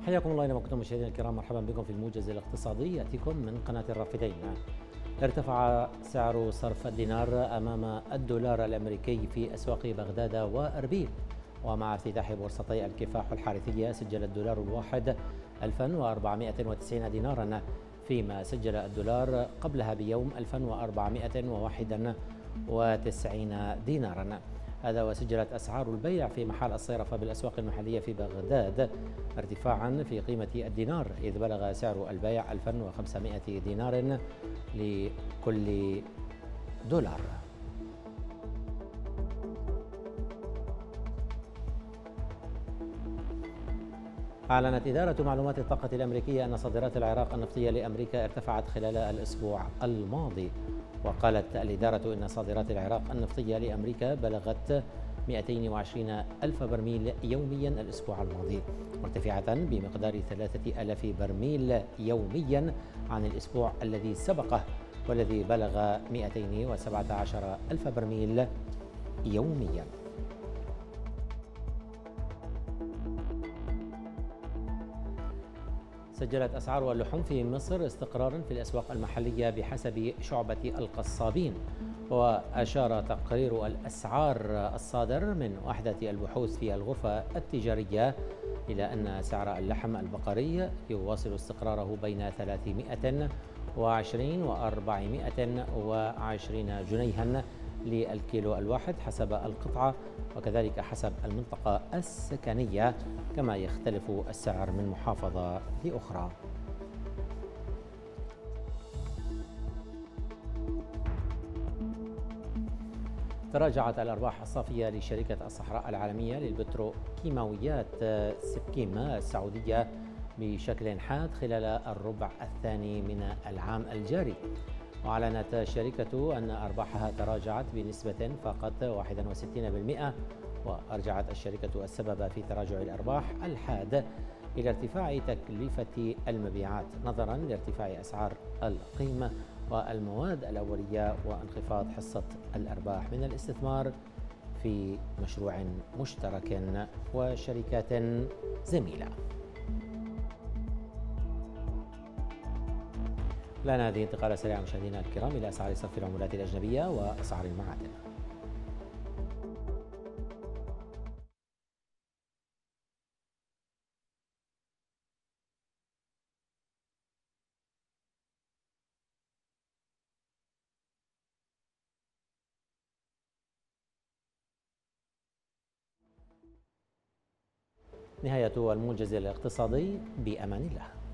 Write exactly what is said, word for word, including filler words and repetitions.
حياكم الله أينما كنتم مشاهدينا الكرام، مرحبا بكم في الموجز الاقتصادي يأتيكم من قناة الرافدين. ارتفع سعر صرف الدينار أمام الدولار الأمريكي في أسواق بغداد وأربيل، ومع افتتاح بورصتي الكفاح الحارثية سجل الدولار الواحد ألفا وأربعمائة وتسعين دينارا، فيما سجل الدولار قبلها بيوم ألفا وأربعمائة وواحد وتسعين دينارا. هذا وسجلت أسعار البيع في محل الصيرفة بالأسواق المحلية في بغداد ارتفاعا في قيمة الدينار، إذ بلغ سعر البيع ألفا وخمسمائة دينار لكل دولار. أعلنت إدارة معلومات الطاقة الأمريكية أن صادرات العراق النفطية لأمريكا ارتفعت خلال الأسبوع الماضي. وقالت الإدارة أن صادرات العراق النفطية لأمريكا بلغت مئتين وعشرين ألف برميل يوميا الأسبوع الماضي، مرتفعة بمقدار ثلاثة آلاف برميل يوميا عن الأسبوع الذي سبقه والذي بلغ مئتين وسبعة عشر ألف برميل يوميا. سجلت أسعار اللحوم في مصر استقرارا في الأسواق المحلية بحسب شعبة القصابين. وأشار تقرير الأسعار الصادر من وحدة البحوث في الغرفة التجارية إلى أن سعر اللحم البقري يواصل استقراره بين ثلاثمائة وعشرين وأربعمائة وعشرين جنيها للكيلو الواحد حسب القطعة، وكذلك حسب المنطقة السكنية، كما يختلف السعر من محافظة لأخرى. تراجعت الأرباح الصافية لشركة الصحراء العالمية للبتروكيماويات سبكيم السعودية بشكل حاد خلال الربع الثاني من العام الجاري. وأعلنت الشركة أن أرباحها تراجعت بنسبة فاقت واحد وستين بالمئة، وأرجعت الشركة السبب في تراجع الأرباح الحاد إلى ارتفاع تكلفة المبيعات نظرا لارتفاع أسعار القيمة والمواد الأولية وانخفاض حصة الأرباح من الاستثمار في مشروع مشترك وشركات زميلة. الآن هذه انتقالة سريعة مشاهدينا الكرام إلى أسعار صرف العملات الأجنبية وأسعار المعادن. نهاية الموجز الاقتصادي، بأمان الله.